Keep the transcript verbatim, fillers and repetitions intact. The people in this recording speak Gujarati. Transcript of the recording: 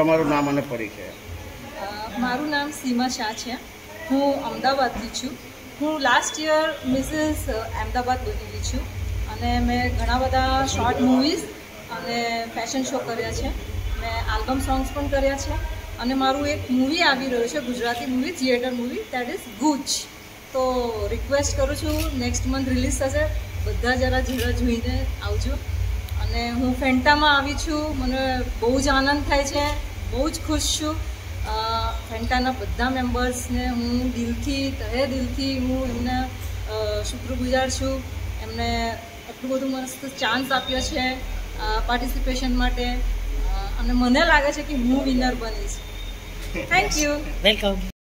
તમારું નામ અને પરિચય? મારું નામ સીમા શાહ છે. હું અમદાવાદથી છું. હું લાસ્ટ યર મિસિસ અમદાવાદ બનેલી છું અને મેં ઘણા બધા શોર્ટ મૂવીઝ અને ફેશન શો કર્યા છે. મેં આલ્બમ સોંગ્સ પણ કર્યા છે અને મારું એક મૂવી આવી રહ્યું છે, Gujarati movie, theatre movie, that is ગુચ. તો રિક્વેસ્ટ કરું છું, નેક્સ્ટ મંથ રિલીઝ થશે, બધા જરા જરા જોઈને આવજો. અને હું ફેન્ટામાં આવી છું, મને બહુ જ આનંદ થાય છે, બહુ જ ખુશ છું. ફેન્ટાના બધા મેમ્બર્સને હું દિલથી, તહે દિલથી હું એમને શુક્રગુજાર છું. એમને એટલું બધું મસ્ત ચાન્સ આપ્યો છે પાર્ટિસિપેશન માટે અને મને લાગે છે કે હું વિનર બનીશ. Thank you. વેલકમ.